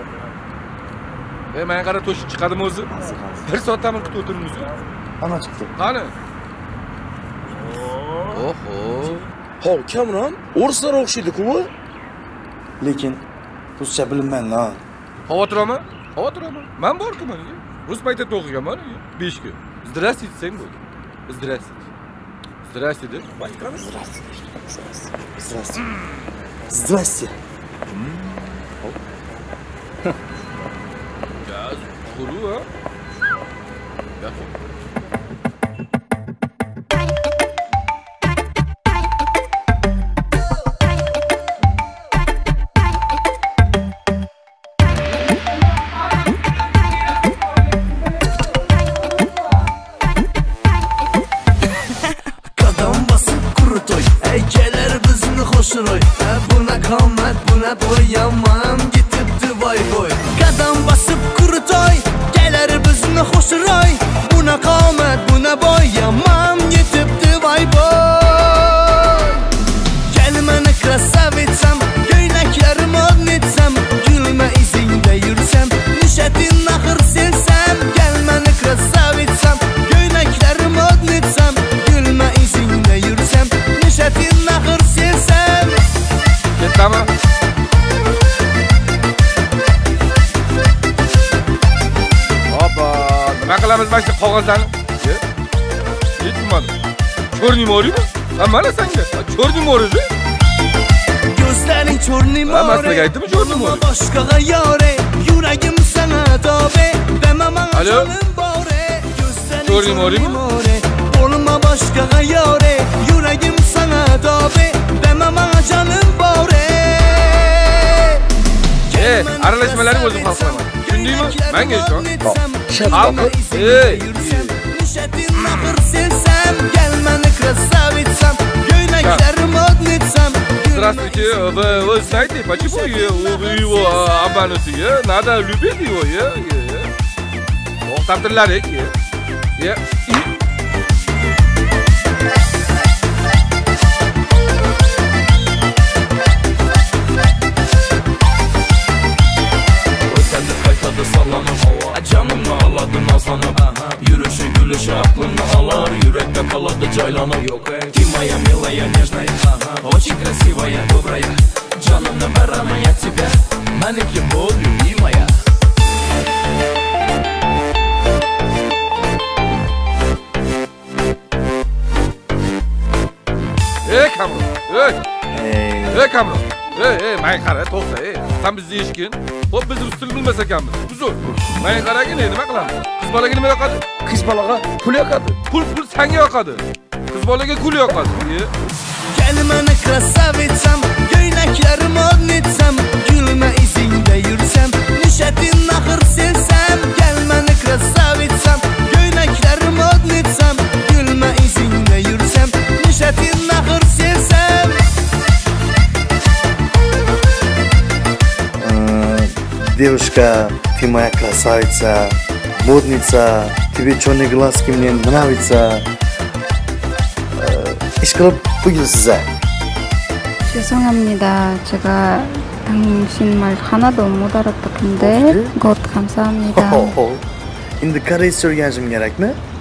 Men qara to'shib chiqadimi o'zi? 1 soatdan kutib o'tiribmiz. Ana chiqdi. Qani? Oho. Hol, Kamron, o'rislar o'xshaydi-ku bu. Lekin ruscha bilmayman-la. Xavotirman. Men bor-ku menga. Rus paytida o'qiganman, 5 kun. Здравствуйте, sen bo'ldi. Здравствуйте. Здравствуйте. Здравствуйте. Здравствуйте. Gaz, quru ha. Buna qomat, buna bo'yaman ketibdi voy voy. Qadam basib quritoy, kelar bizni xo'shiroy. Buna qomat, buna bo'yaman ketibdi voy voy. Kelmani krasavitsam, ko'ylaklarim odnitsam, gulma izingda yursam, nishatin naxir sensam. Kelmani krasavitsam, ko'ylaklarim odnitsam, gulma izingda yursam, nishatin naxir sensam. Ketdami? Hoppa, nima qilamiz mana shu qog'ozlarni? Yetmadi. Cho'rni morimi? Mana senga. Cho'rni moridi? Gözlerin cho'rni mori. Maslaga aytdimi cho'rni mori? Boshqaga yore, yuragim sana tobe. Demaman jonim bore. Cho'rni morimi? Olma boshqaga yore, yuragim sana tobe. Demaman jonim bore. Aralashmalaring o'zim hal qilaman. Tushundingmi? Menga ishon. Alma. Nishatin naxir sensam, kelmani krasavitsam, ko'ylaklarim odnitsam. Здравствуйте, вы знаете, почему вы его обманываете? Надо любить его, To'xtatdilar, Canımı aladı nazlanıp Yürüyüşü gülüşü aklımı alar Yürekte kaladı caylanıp Тимая, милая, нежная Очень красивая, добрая Жаным, наверное, я тебя Меник любовь, любимая Kamron, Kamron men qara, to'xta, sen bizni eshitgin. Xo'p, biz rus tilini bilmas ekanmiz. Uzr. Men qaragin, nima qilamiz? Qiz bolaga nima yoqadi? Qiz bolaga pul yoqadi. Pul senga yoqadi. Qiz bolaga kul yoqadi. Kelmani krasavitsam, ko'ylaklarim odnitsam, gulma izingda yursam, nishatin naxir sensam. Kelmani krasavitsam, ko'ylaklarim odnitsam, gulma izingda yursam, nishatin naxir sensam. Девушка, ты моя красавица, модница, тебе черные глазки мне нравятся. Ishqilib qo'yilsiz-a. 죄송합니다. 제가 당신 말 하나도 못 알아듣는데 곧 감사합니다. Endi koreyscha o'rganishim kerakmi?